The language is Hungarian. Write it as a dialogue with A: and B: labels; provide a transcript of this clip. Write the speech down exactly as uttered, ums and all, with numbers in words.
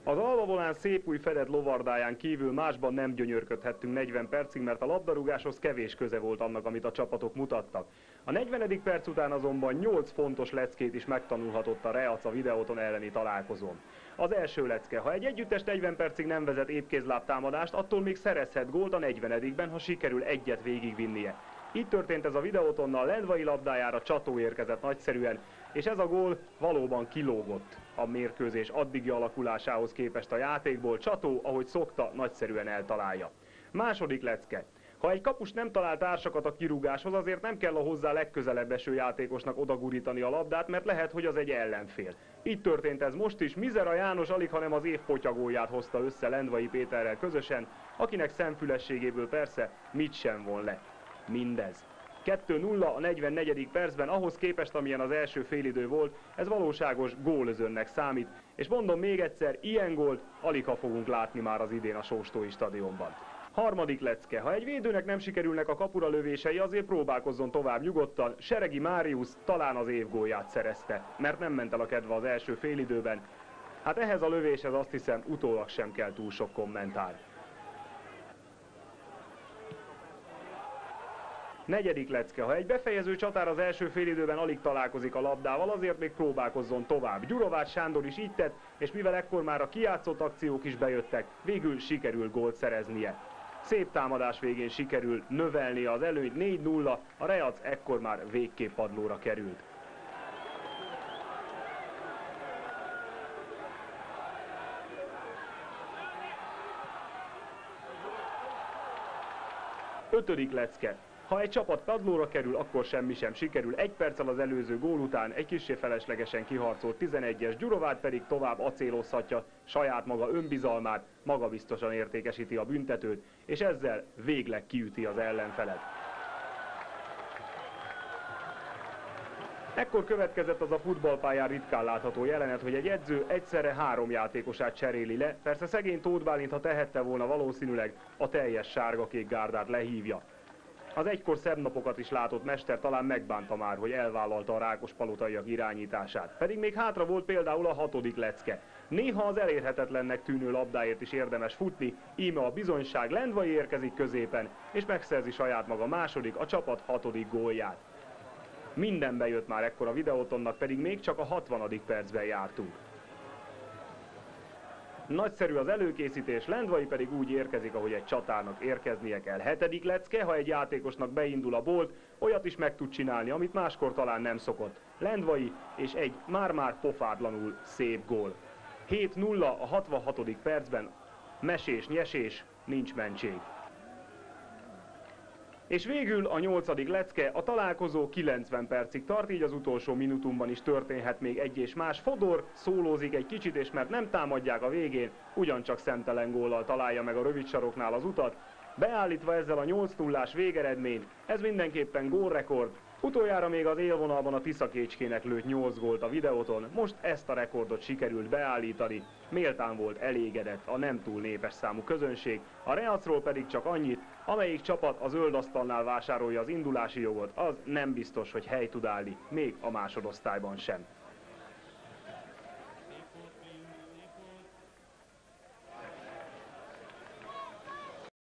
A: Az Alva Volán szép új fedett lovardáján kívül másban nem gyönyörködhettünk negyven percig, mert a labdarúgáshoz kevés köze volt annak, amit a csapatok mutattak. A negyvenedik perc után azonban nyolc fontos leckét is megtanulhatott a Reac a Videóton elleni találkozón. Az első lecke: ha egy együttes negyven percig nem vezet épkézláb támadást, attól még szerezhet gólt a negyvenedikben, ha sikerül egyet végigvinnie. Így történt ez a Videótonnal, Lendvai labdájára Csató érkezett nagyszerűen, és ez a gól valóban kilógott a mérkőzés addigi alakulásához képest a játékból. Csató, ahogy szokta, nagyszerűen eltalálja. Második lecke: ha egy kapus nem talál társakat a kirúgáshoz, azért nem kell a hozzá legközelebb eső játékosnak odagurítani a labdát, mert lehet, hogy az egy ellenfél. Így történt ez most is. Mizera János alig, hanem az év potyagóját hozta össze Lendvai Péterrel közösen, akinek szemfülességéből persze mit sem von le. Mindez. kettő nulla a negyvennegyedik percben, ahhoz képest, amilyen az első félidő volt, ez valóságos gólözönnek számít, és mondom még egyszer, ilyen gólt aligha fogunk látni már az idén a Sóstói stadionban. Harmadik lecke: ha egy védőnek nem sikerülnek a kapura lövései, azért próbálkozzon tovább nyugodtan. Seregi Máriusz talán az év gólját szerezte, mert nem ment el a kedve az első félidőben. Hát ehhez a lövéshez azt hiszem utólag sem kell túl sok kommentár. Negyedik lecke: ha egy befejező csatár az első félidőben alig találkozik a labdával, azért még próbálkozzon tovább. Gyurovács Sándor is így tett, és mivel ekkor már a kijátszott akciók is bejöttek, végül sikerül gólt szereznie. Szép támadás végén sikerül növelnie az előnyt, négy nulla, a Reac ekkor már végképp padlóra került. Ötödik lecke: ha egy csapat padlóra kerül, akkor semmi sem sikerül. Egy perccel az előző gól után egy kissé feleslegesen kiharcolt tizenegyes Gyurovát pedig tovább acélozhatja saját maga önbizalmát, magabiztosan értékesíti a büntetőt, és ezzel végleg kiüti az ellenfelet. Ekkor következett az a futballpályán ritkán látható jelenet, hogy egy edző egyszerre három játékosát cseréli le. Persze szegény Tóth Bálint, ha tehette volna, valószínűleg a teljes sárga-kék gárdát lehívja. Az egykor szebb napokat is látott mester talán megbánta már, hogy elvállalta a rákospalotaiak irányítását. Pedig még hátra volt például a hatodik lecke. Néha az elérhetetlennek tűnő labdáért is érdemes futni, íme a bizonyság. Lendvai érkezik középen, és megszerzi saját maga második, a csapat hatodik gólját. Minden bejött már ekkor a Videótonnak, pedig még csak a hatvanadik percben jártunk. Nagyszerű az előkészítés, Lendvai pedig úgy érkezik, ahogy egy csatárnak érkeznie kell. Hetedik lecke: ha egy játékosnak beindul a bolt, olyat is meg tud csinálni, amit máskor talán nem szokott. Lendvai, és egy már-már pofátlanul szép gól. hét nulla a hatvanhatodik percben, mesés, nyesés, nincs mentség. És végül a nyolcadik lecke: a találkozó kilencven percig tart, így az utolsó minutumban is történhet még egy és más. Fodor szólózik egy kicsit, és mert nem támadják a végén, ugyancsak szemtelen góllal találja meg a rövidsaroknál az utat. Beállítva ezzel a nyolc nullás végeredményt, ez mindenképpen gólrekord. Utoljára még az élvonalban a Tiszakécskének lőtt nyolc gólt a Videóton, most ezt a rekordot sikerült beállítani. Méltán volt elégedett a nem túl népes számú közönség, a Reacról pedig csak annyit: amelyik csapat a zöld asztalnál vásárolja az indulási jogot, az nem biztos, hogy hely tud állni, még a másodosztályban sem.